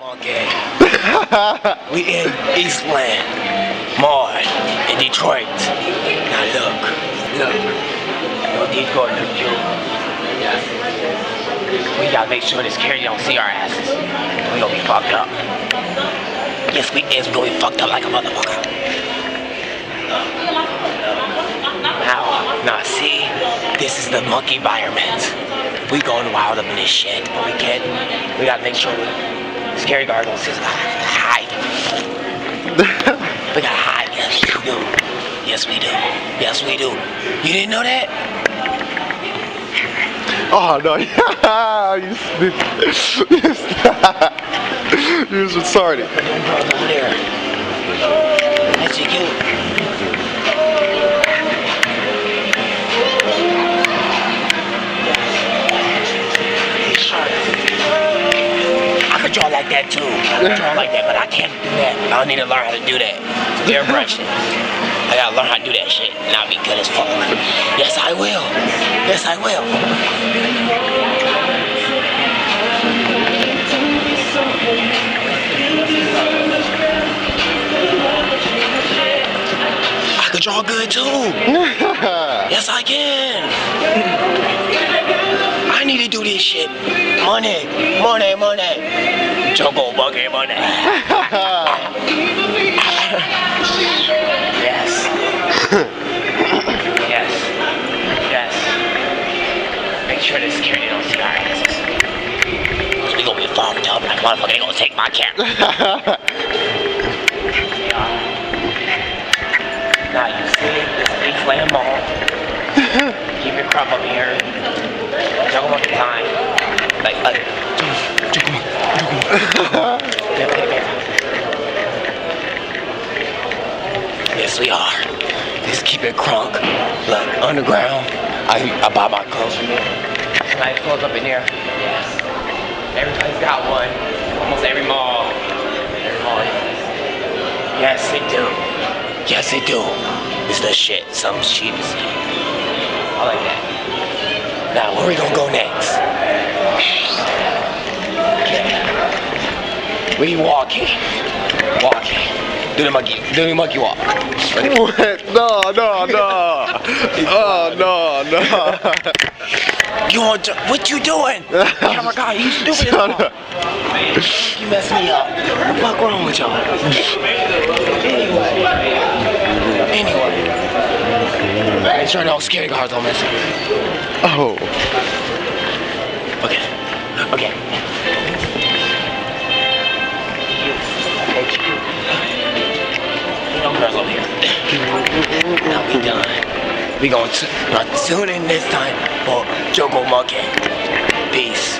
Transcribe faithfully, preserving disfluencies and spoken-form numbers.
Okay. We in Eastland, Mall, in Detroit. Now look, look. No Detroit, look, you. Yeah. We gotta make sure this carrier don't see our asses. We gonna be fucked up. Yes, we is. We gonna be fucked up like a motherfucker. Look, look. Now, now see, this is the monkey environment. We going wild up in this shit, but we can't. We gotta make sure we. Scary guard don't see us. Hide. We gotta hide. Yes, we do. Yes, we do. Yes, we do. You didn't know that? Oh no! you You're retarded. Over there. That's you cute. Draw like that too. I can draw like that, but I can't do that. I need to learn how to do that. Airbrushing. I gotta learn how to do that shit, and I'll be good as fuck. Yes, I will. Yes, I will. I can draw good too. Yes, I can. I need to do this shit. Money, money, money. Choco bucket money. Yes. Yes. Yes. Make sure this security don't see our asses. We gonna be fucked up like motherfucker. They gonna take my camera. Yeah. Now you see this Eastland Mall. Keep your crop up here. Juggle up the time. Like, like. Yes, we are. Just keep it crunk. Look, underground. I, I buy my clothes from there. Nice clothes up in there. Yes. Everybody's got one. Almost every mall. Every mall. Yes, they do. Yes, they do. It's the shit. Some cheap as hell. I like that. Now, where we gonna go next? We walking, walking. Do the monkey, do the monkey walk. Ready? What? No, no, no. Oh, no, no. You want to? What you doing? Camera guy, you stupid. Shut up. You messed me up. What the fuck wrong with y'all? Anyway, anyway. Make sure no scary guards don't mess up. Oh. Okay. Okay. No girls over here. Now we done. We gonna t not tune in this time for Choco Monkey. Peace.